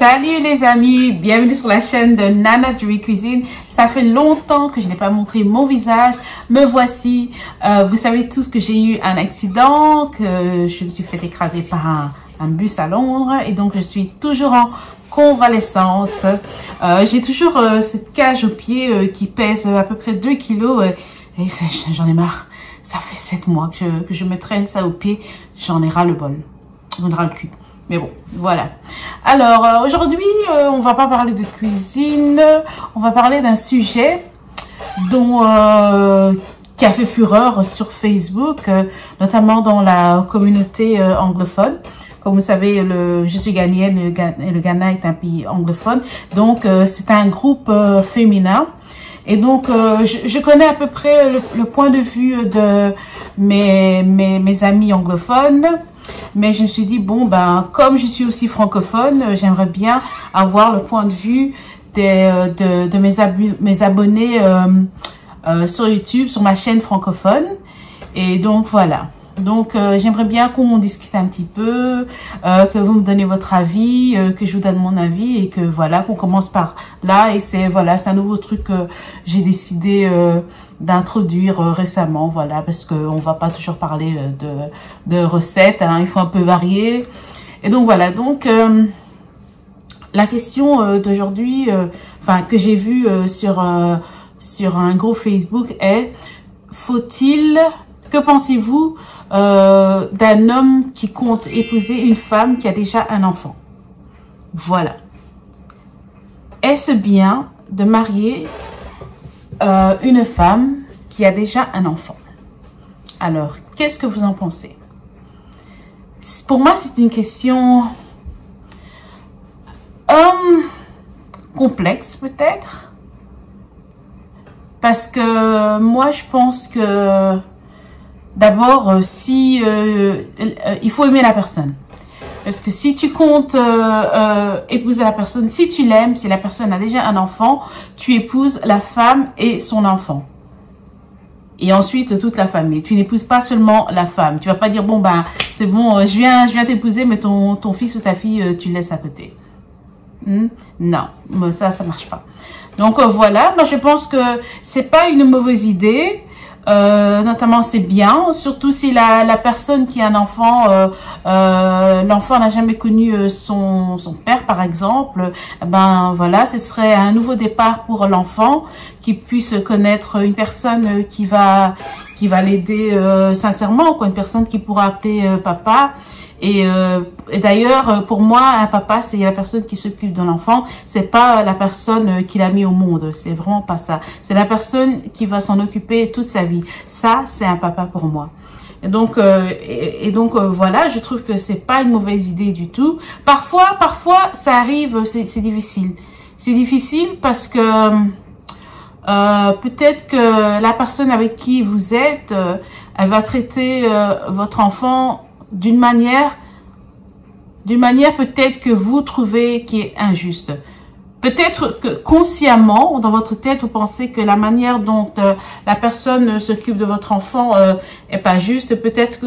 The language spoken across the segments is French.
Salut les amis, bienvenue sur la chaîne de Nana Joey Cuisine. Ça fait longtemps que je n'ai pas montré mon visage. Me voici. Vous savez tous que j'ai eu un accident, que je me suis fait écraser par un bus à Londres et donc je suis toujours en convalescence. J'ai toujours cette cage au pied qui pèse à peu près 2 kilos et j'en ai marre. Ça fait 7 mois que je me traîne ça au pied. J'en ai ras le bol. J'en ai ras le cul. Mais bon, voilà. Alors, aujourd'hui, on va pas parler de cuisine. On va parler d'un sujet dont qui a fait fureur sur Facebook, notamment dans la communauté anglophone. Comme vous savez, je suis ghanéenne et le Ghana est un pays anglophone. Donc, c'est un groupe féminin. Et donc, je connais à peu près le point de vue de mes amis anglophones. Mais je me suis dit, bon, ben, comme je suis aussi francophone, j'aimerais bien avoir le point de vue de mes abonnés sur YouTube, sur ma chaîne francophone. Et donc, voilà. Donc, j'aimerais bien qu'on discute un petit peu, que vous me donnez votre avis, que je vous donne mon avis et que voilà, qu'on commence par là. Et c'est un nouveau truc que j'ai décidé d'introduire récemment, voilà, parce qu'on va pas toujours parler de recettes, hein, il faut un peu varier. Et donc voilà, donc la question d'aujourd'hui, que j'ai vue sur un groupe Facebook est: que pensez-vous d'un homme qui compte épouser une femme qui a déjà un enfant? Voilà. Est-ce bien de marier une femme qui a déjà un enfant? Alors, qu'est-ce que vous en pensez? Pour moi, c'est une question complexe peut-être. Parce que moi, je pense que d'abord, il faut aimer la personne. Parce que si tu comptes épouser la personne, si tu l'aimes, si la personne a déjà un enfant, tu épouses la femme et son enfant. Et ensuite, toute la famille. Tu n'épouses pas seulement la femme. Tu vas pas dire, bon, ben, c'est bon, je viens t'épouser, mais ton fils ou ta fille, tu le laisses à côté. Non, ça marche pas. Donc, voilà. Moi, je pense que c'est pas une mauvaise idée. Notamment c'est bien, surtout si la personne qui a un enfant, l'enfant n'a jamais connu son père par exemple, ben voilà, ce serait un nouveau départ pour l'enfant, qui puisse connaître une personne qui va l'aider sincèrement, quoi, une personne qui pourra appeler papa. Et d'ailleurs, pour moi, un papa, c'est la personne qui s'occupe de l'enfant. C'est pas la personne qui l'a mis au monde. C'est vraiment pas ça. C'est la personne qui va s'en occuper toute sa vie. Ça, c'est un papa pour moi. Et donc, voilà, je trouve que c'est pas une mauvaise idée du tout. Parfois, ça arrive, c'est difficile. C'est difficile parce que peut-être que la personne avec qui vous êtes, elle va traiter votre enfant d'une manière peut-être que vous trouvez qui est injuste. Peut-être que consciemment, dans votre tête, vous pensez que la manière dont la personne s'occupe de votre enfant est pas juste. Peut-être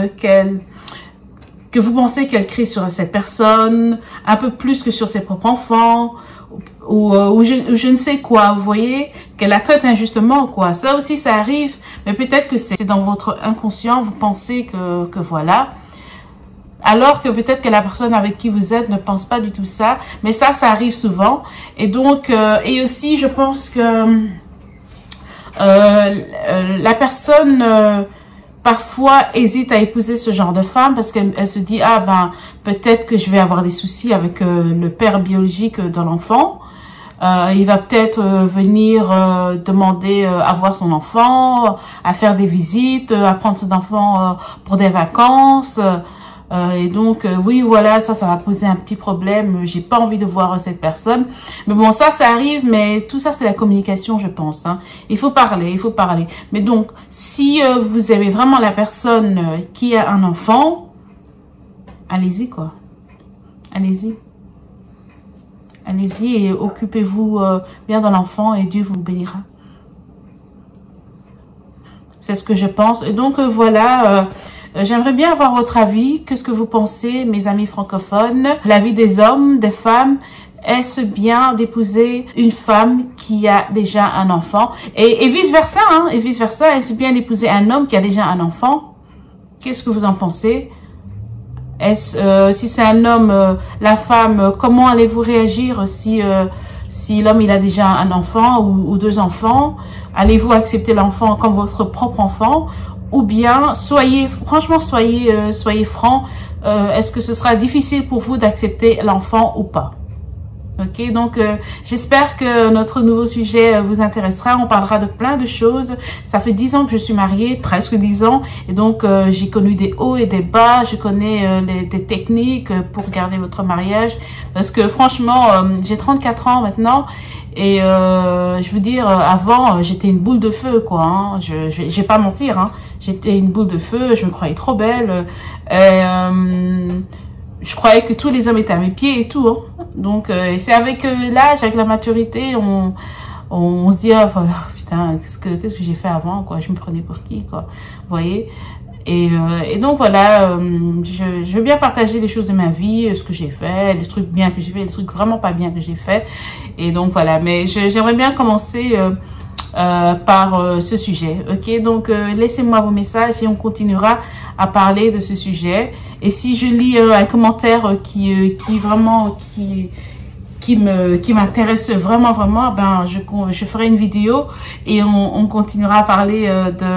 que vous pensez qu'elle crie sur cette personne un peu plus que sur ses propres enfants, ou je ne sais quoi, vous voyez, qu'elle la traite injustement, quoi. Ça aussi, ça arrive, mais peut-être que c'est dans votre inconscient, vous pensez que voilà. Alors que peut-être que la personne avec qui vous êtes ne pense pas du tout ça, mais ça arrive souvent. Et donc, et aussi, je pense que la personne parfois hésite à épouser ce genre de femme parce qu'elle se dit, ah ben, peut-être que je vais avoir des soucis avec le père biologique de l'enfant. Il va peut-être venir demander à voir son enfant, à faire des visites, à prendre son enfant pour des vacances. Et donc, oui, voilà, ça va poser un petit problème. J'ai pas envie de voir cette personne. Mais bon, ça arrive, mais tout ça, c'est la communication, je pense. Hein. Il faut parler. Mais donc, si vous avez vraiment la personne qui a un enfant, allez-y, quoi. Allez-y. Allez-y et occupez-vous bien de l'enfant et Dieu vous bénira. C'est ce que je pense. Et donc, voilà... J'aimerais bien avoir votre avis. Qu'est-ce que vous pensez, mes amis francophones? La vie des hommes, des femmes. Est-ce bien d'épouser une femme qui a déjà un enfant? Et vice-versa, hein? Et vice-versa, est-ce bien d'épouser un homme qui a déjà un enfant? Qu'est-ce que vous en pensez? Si c'est un homme, la femme, comment allez-vous réagir si l'homme il a déjà un enfant ou deux enfants? Allez-vous accepter l'enfant comme votre propre enfant? Ou bien franchement soyez franc. Est-ce que ce sera difficile pour vous d'accepter l'enfant ou pas? Ok, donc j'espère que notre nouveau sujet vous intéressera. On parlera de plein de choses. Ça fait 10 ans que je suis mariée, presque 10 ans. Et donc j'ai connu des hauts et des bas. Je connais des techniques pour garder votre mariage. Parce que franchement, j'ai 34 ans maintenant. Et je veux dire, avant, j'étais une boule de feu, quoi. Hein. Je vais pas mentir. Hein. J'étais une boule de feu. Je me croyais trop belle. Je croyais que tous les hommes étaient à mes pieds et tout. Hein. Donc, c'est avec l'âge, avec la maturité, on se dit, oh, putain, qu'est-ce que j'ai fait avant, quoi. Je me prenais pour qui, quoi. Vous voyez? Et donc, voilà, je veux bien partager les choses de ma vie, ce que j'ai fait, les trucs bien que j'ai fait, les trucs vraiment pas bien que j'ai fait. Et donc, voilà. Mais j'aimerais bien commencer par ce sujet, ok? Donc laissez-moi vos messages et on continuera à parler de ce sujet. Et si je lis un commentaire qui m'intéresse vraiment, ben je ferai une vidéo et on continuera à parler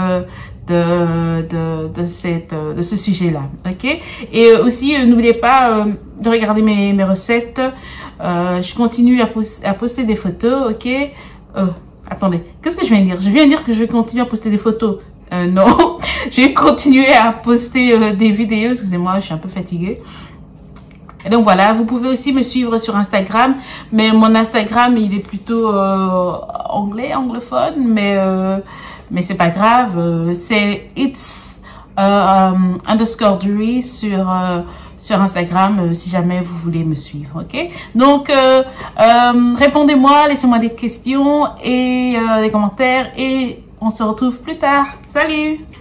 de ce sujet-là, ok? Et aussi n'oubliez pas de regarder mes recettes. Je continue à poster des photos, ok? Attendez, qu'est-ce que je viens de dire? Je viens de dire que je vais continuer à poster des photos. Non, je vais continuer à poster des vidéos. Excusez-moi, je suis un peu fatiguée. Et donc voilà, vous pouvez aussi me suivre sur Instagram. Mais mon Instagram, il est plutôt anglophone. Mais c'est pas grave. C'est its_Dury sur Instagram si jamais vous voulez me suivre, ok? Donc, répondez-moi, laissez-moi des questions et des commentaires et on se retrouve plus tard. Salut!